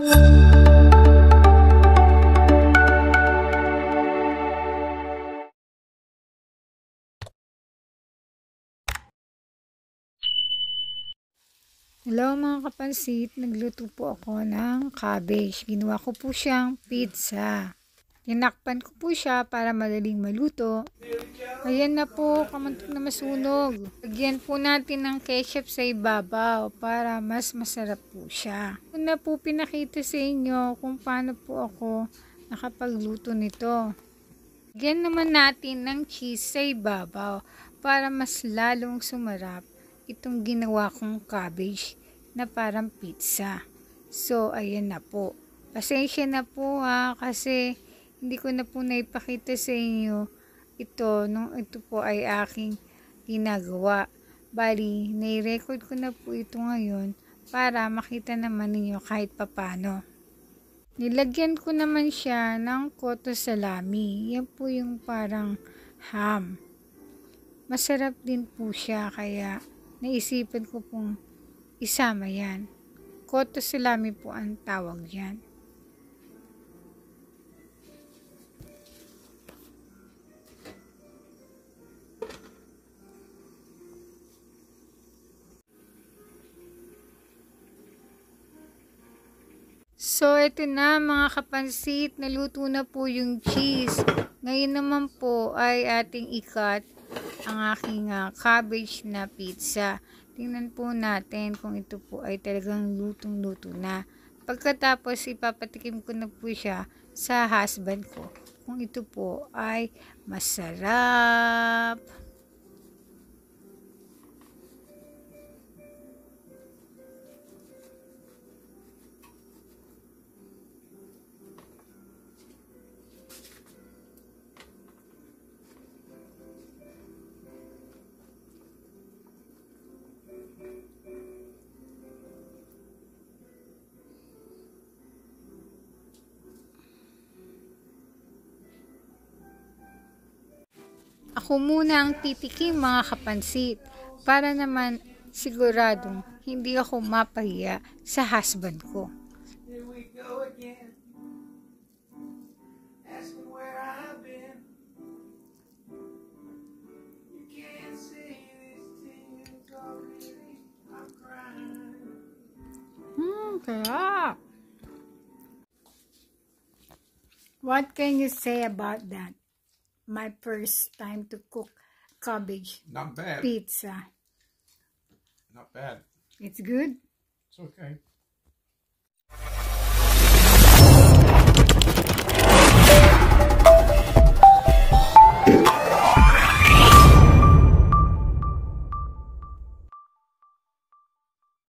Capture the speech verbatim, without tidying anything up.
Hello mga kapansit, nagluto po ako ng cabbage. Ginawa ko po siyang pizza. Tinakpan ko po siya para madaling maluto. Ayan na po, kamantok na masunog. Lagyan po natin ng ketchup sa ibabaw para mas masarap po siya. Una po pinakita sa inyo kung paano po ako nakapagluto nito. Lagyan naman natin ng cheese sa ibabaw para mas lalong sumarap itong ginawa kong cabbage na parang pizza. So, ayan na po. Pasensya na po ha, kasi hindi ko na po naipakita sa inyo ito nung ito po ay aking ginagawa. Bali, nai-record ko na po ito ngayon para makita naman ninyo kahit papano. Nilagyan ko naman siya ng cotto salami. Yan po yung parang ham. Masarap din po siya, kaya naisipan ko pong isama yan. Cotto salami po ang tawag yan. So, ito na mga kapansit, naluto na po yung cheese. Ngayon naman po ay ating ikat ang aking uh, cabbage na pizza. Tingnan po natin kung ito po ay talagang lutong-luto na. Pagkatapos, ipapatikim ko na po siya sa husband ko kung ito po ay masarap. Ako muna ang titikim mga kapansit para naman siguradong hindi ako mapahiya sa husband ko. Here we go again. Asking where I've been. You can't say these things already. I'm crying. Hmm, kaya. What can you say about that? My first time to cook cabbage Not bad. pizza. Not bad. It's good? It's okay.